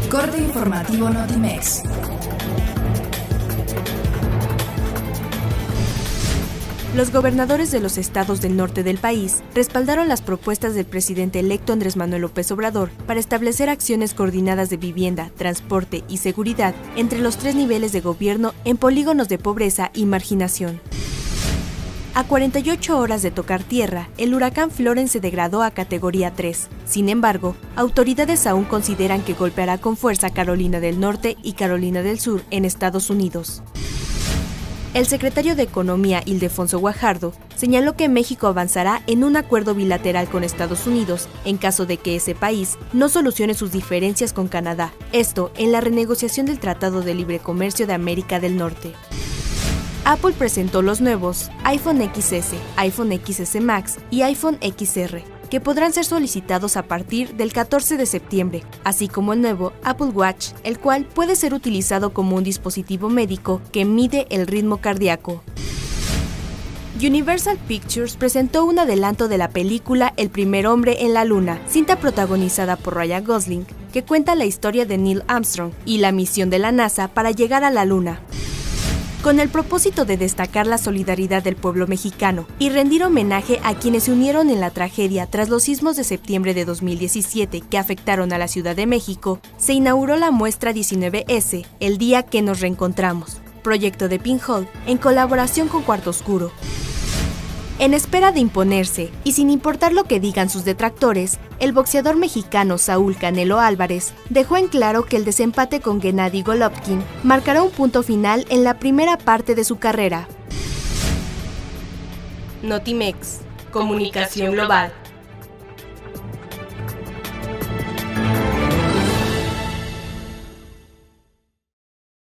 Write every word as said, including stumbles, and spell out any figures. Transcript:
Corte informativo Notimex. Los gobernadores de los estados del norte del país respaldaron las propuestas del presidente electo Andrés Manuel López Obrador para establecer acciones coordinadas de vivienda, transporte y seguridad entre los tres niveles de gobierno en polígonos de pobreza y marginación. A cuarenta y ocho horas de tocar tierra, el huracán Florence se degradó a categoría tres. Sin embargo, autoridades aún consideran que golpeará con fuerza Carolina del Norte y Carolina del Sur en Estados Unidos. El secretario de Economía, Ildefonso Guajardo, señaló que México avanzará en un acuerdo bilateral con Estados Unidos en caso de que ese país no solucione sus diferencias con Canadá, esto en la renegociación del Tratado de Libre Comercio de América del Norte. Apple presentó los nuevos iPhone equis ese, iPhone equis ese Max y iPhone equis erre, que podrán ser solicitados a partir del catorce de septiembre, así como el nuevo Apple Watch, el cual puede ser utilizado como un dispositivo médico que mide el ritmo cardíaco. Universal Pictures presentó un adelanto de la película El primer hombre en la luna, cinta protagonizada por Ryan Gosling, que cuenta la historia de Neil Armstrong y la misión de la NASA para llegar a la luna. Con el propósito de destacar la solidaridad del pueblo mexicano y rendir homenaje a quienes se unieron en la tragedia tras los sismos de septiembre de dos mil diecisiete que afectaron a la Ciudad de México, se inauguró la muestra diecinueve ese, El día que nos reencontramos, proyecto de Pinhole en colaboración con Cuarto Oscuro. En espera de imponerse, y sin importar lo que digan sus detractores, el boxeador mexicano Saúl Canelo Álvarez dejó en claro que el desempate con Gennady Golovkin marcará un punto final en la primera parte de su carrera. Notimex, Comunicación Global.